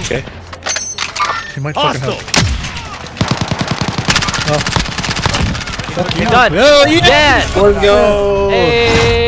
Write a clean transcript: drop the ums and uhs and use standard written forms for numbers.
Okay. He might fucking have. You're Yeah. done. Oh, yeah. Yes. Let's go. Hey.